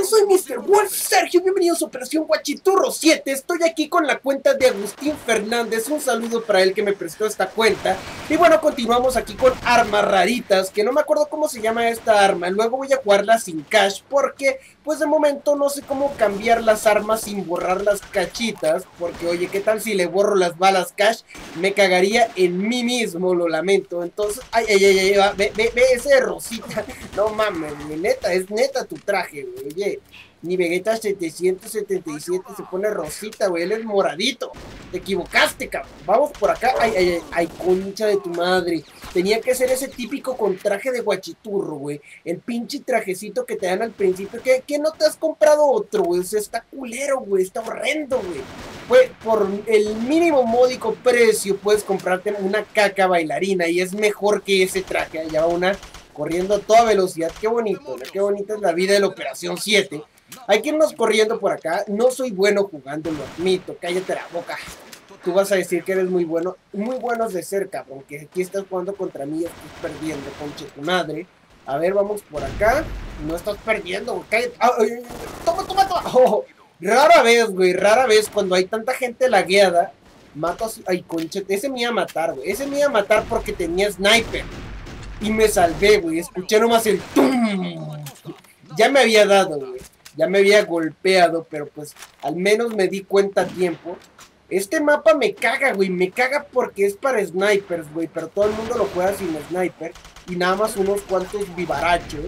soy Mr. Wolf Sergio, bienvenidos a Operación Guachiturro 7. Estoy aquí con la cuenta de Agustín Fernández, un saludo para él que me prestó esta cuenta. Y bueno, continuamos aquí con armas raritas, que no me acuerdo cómo se llama esta arma. Luego voy a jugarla sin cash, porque pues de momento no sé cómo cambiar las armas sin borrar las cachitas. Porque oye, ¿qué tal si le borro las balas cash? Me cagaría en mí mismo, lo lamento. Entonces, ve ese de rosita. No mames, neta, es neta tu traje, güey. Oye, ni Vegeta 777 se pone rosita, güey. Él es moradito. Te equivocaste, cabrón. Vamos por acá. Ay, concha de tu madre. Tenía que ser ese típico con traje de guachiturro, güey. El pinche trajecito que te dan al principio. ¿Qué no te has comprado otro, güey? O sea, está culero, güey. Está horrendo, güey. Pues por el mínimo módico precio puedes comprarte una caca bailarina. Y es mejor que ese traje. Allá va una corriendo a toda velocidad. Qué bonito, ¿no? Qué bonita es la vida de la Operación 7. Hay que irnos corriendo por acá. No soy bueno jugando, lo admito. Cállate la boca. Tú vas a decir que eres muy bueno. Muy buenos de ser, cabrón. Que aquí estás jugando contra mí y estás perdiendo, conche tu madre. A ver, vamos por acá. No estás perdiendo, güey. Cállate. Toma. Oh, rara vez, güey. Rara vez cuando hay tanta gente lagueada. Mato así. Ay, conche. Ese me iba a matar, güey. Ese me iba a matar porque tenía sniper. Y me salvé, güey. Escuché nomás el tum. Ya me había dado, güey. Ya me había golpeado, pero pues al menos me di cuenta a tiempo. Este mapa me caga, güey. Me caga porque es para snipers, güey. Pero todo el mundo lo juega sin sniper. Y nada más unos cuantos vivarachos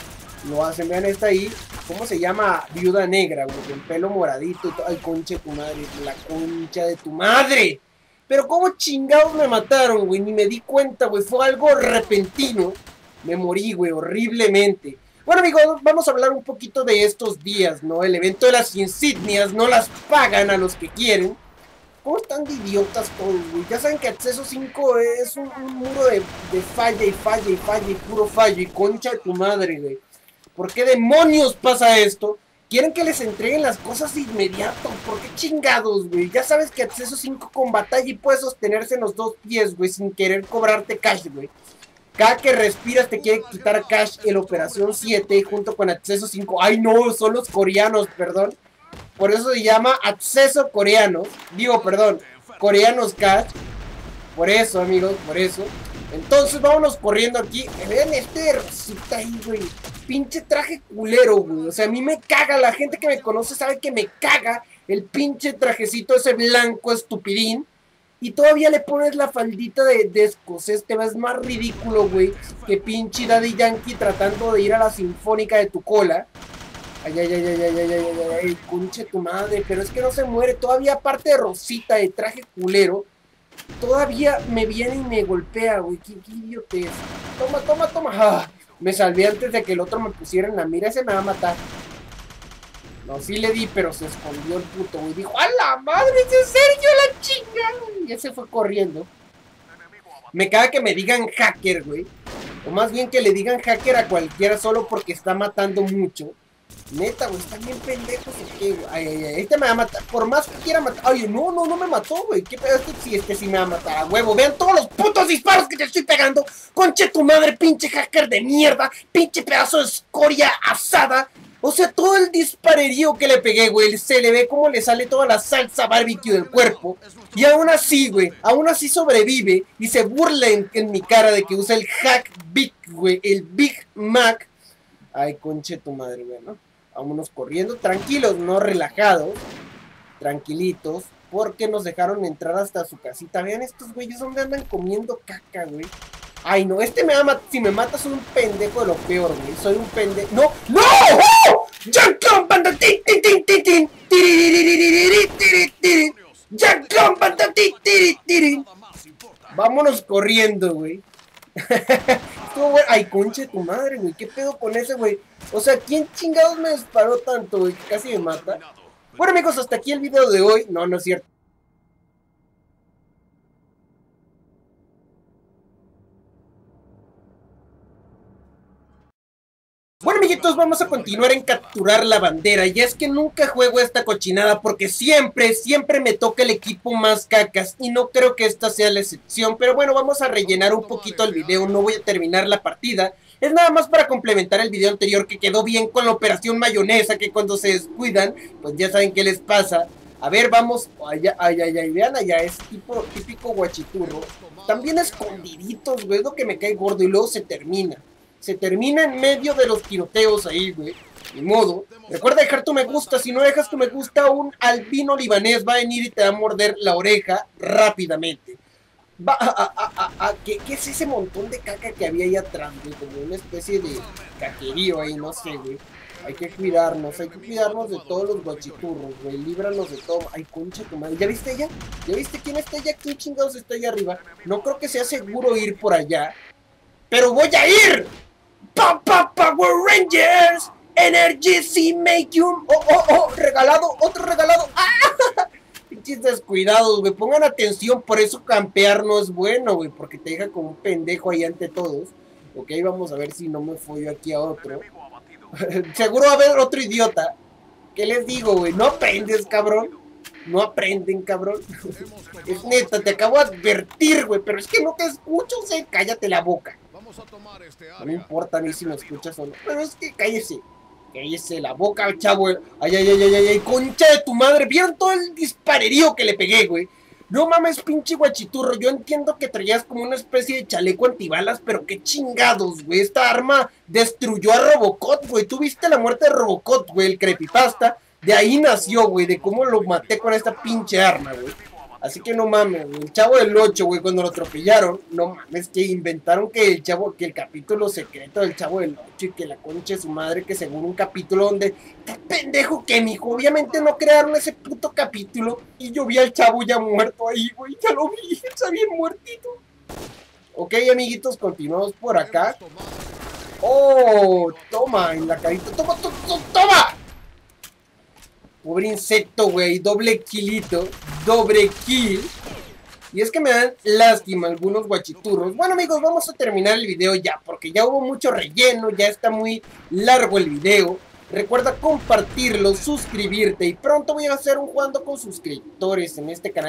lo hacen. Vean esta ahí. ¿Cómo se llama? Viuda negra, güey. Con pelo moradito. Ay, concha de tu madre. La concha de tu madre. Pero cómo chingados me mataron, güey. Ni me di cuenta, güey. Fue algo repentino. Me morí, güey. Horriblemente. Bueno, amigos, vamos a hablar un poquito de estos días, ¿no? El evento de las insignias no las pagan a los que quieren. ¿Cómo están de idiotas todos, güey? Ya saben que Acceso 5 es un muro de falla y puro fallo. Y concha de tu madre, güey. ¿Por qué demonios pasa esto? Quieren que les entreguen las cosas de inmediato. ¿Por qué chingados, güey? Ya sabes que Acceso 5 con batalla y puede sostenerse en los dos pies, güey, sin querer cobrarte cash, güey. Cada que respiras te quiere quitar cash en Operación 7 junto con Acceso 5. Ay, no, son los coreanos, perdón. Por eso se llama Acceso Coreanos. Digo, perdón, Coreanos Cash. Por eso, amigos, por eso. Entonces, vámonos corriendo aquí. Vean este rosita ahí, güey. Pinche traje culero, güey. O sea, a mí me caga. La gente que me conoce sabe que me caga el pinche trajecito ese blanco estupidín. Y todavía le pones la faldita de escocés. Te ves más ridículo, güey, que pinche Daddy Yankee tratando de ir a la sinfónica de tu cola. Ay, conche tu madre. Pero es que no se muere. Todavía aparte de rosita, de traje culero, todavía me viene y me golpea, güey. Qué idiotez. Toma. Me salvé antes de que el otro me pusiera en la mira. Ese me va a matar. No, sí le di, pero se escondió el puto, güey. Dijo, ¡a la madre! ¡Es en serio la chingada! Y ese fue corriendo. Me caga que me digan hacker, güey. O más bien que le digan hacker a cualquiera solo porque está matando mucho. Neta, güey, están bien pendejos. Ay, este me va a matar. Por más que quiera matar. Ay, no me mató, güey. ¿Qué pedo? Este sí me va a matar a huevo. Vean todos los putos disparos que te estoy pegando. Conche tu madre, pinche hacker de mierda. Pinche pedazo de escoria asada. O sea, todo el disparerío que le pegué, güey, se le ve como le sale toda la salsa barbecue del cuerpo. Y aún así, güey, aún así sobrevive y se burla en mi cara de que usa el hack Big, güey, el Big Mac. Ay, conche tu madre, güey, ¿no? Vámonos corriendo, tranquilos, no relajados, tranquilitos, porque nos dejaron entrar hasta su casita. Vean estos güeyes donde andan comiendo caca, güey. Ay, no, este me va a matar. Si me matas, soy un pendejo de lo peor, güey. Soy un pendejo. ¡No! ¡No! ¡Oh! ¡Jack Companda! ¡Tin, tin, tin, tin, tin! ¡Jack Companda! ¡Tin, tin, tin! Vámonos corriendo, güey. Estuvo bueno. Ay, conche tu madre, güey. ¿Qué pedo con ese, güey? O sea, ¿quién chingados me disparó tanto, güey? Que casi me mata. Bueno, amigos, hasta aquí el video de hoy. No es cierto. Bueno, amiguitos, vamos a continuar en capturar la bandera. Y es que nunca juego esta cochinada porque siempre me toca el equipo más cacas. Y no creo que esta sea la excepción. Pero bueno, vamos a rellenar un poquito el video. No voy a terminar la partida. Es nada más para complementar el video anterior que quedó bien con la operación mayonesa, que cuando se descuidan, pues ya saben qué les pasa. A ver, vamos, allá, vean allá, es típico guachiturro. También escondiditos, güey, es lo que me cae gordo y luego se termina. Se termina en medio de los tiroteos ahí, güey. Ni modo. Recuerda dejar tu me gusta. Si no dejas tu me gusta, un albino libanés va a venir y te va a morder la oreja rápidamente. ¿Qué es ese montón de caca que había ahí atrás, güey? Como una especie de caquerío ahí, no sé, güey. Hay que cuidarnos de todos los guachiturros, güey. Líbranos de todo. Ay, concha tu madre. ¿Ya viste ella? ¿Ya viste quién está allá? ¿Quién chingados está allá arriba? No creo que sea seguro ir por allá. ¡Pero voy a ir! Power Rangers! Energy Make-Um. Regalado, otro regalado. ¡Ah! Pinches descuidados, güey. Pongan atención, por eso campear no es bueno, güey. Porque te deja como un pendejo ahí ante todos. Ok, vamos a ver si no me follo aquí a otro. Seguro va a haber otro idiota. ¿Qué les digo, güey? No aprendes, cabrón. No aprenden, cabrón. Es neta, te acabo de advertir, güey. Pero es que no te escucho, o sea, cállate la boca. No me importa a mí si me escuchas o no. Pero es que cállese. Cállese la boca, chavo. Ay, concha de tu madre. ¿Vieron todo el disparerío que le pegué, güey? No mames, pinche guachiturro. Yo entiendo que traías como una especie de chaleco antibalas, pero qué chingados, güey. Esta arma destruyó a Robocop, güey. ¿Tú viste la muerte de Robocop, güey? El creepypasta. De ahí nació, güey. De cómo lo maté con esta pinche arma, güey. Así que no mames, güey. El Chavo del 8, güey, cuando lo atropellaron, no mames, que inventaron que el capítulo secreto del Chavo del 8 y que la concha de su madre, que según un capítulo donde, ¡qué pendejo que, mijo! Obviamente no crearon ese puto capítulo y yo vi al Chavo ya muerto ahí, güey. Ya lo vi, está bien muertito. Ok, amiguitos, continuamos por acá. ¡Oh! Toma, en la carita. ¡Toma! Pobre insecto, güey, doble killito, doble kill. Y es que me dan lástima algunos guachiturros. Bueno, amigos, vamos a terminar el video ya, porque ya hubo mucho relleno, ya está muy largo el video. Recuerda compartirlo, suscribirte y pronto voy a hacer un jugando con suscriptores en este canal.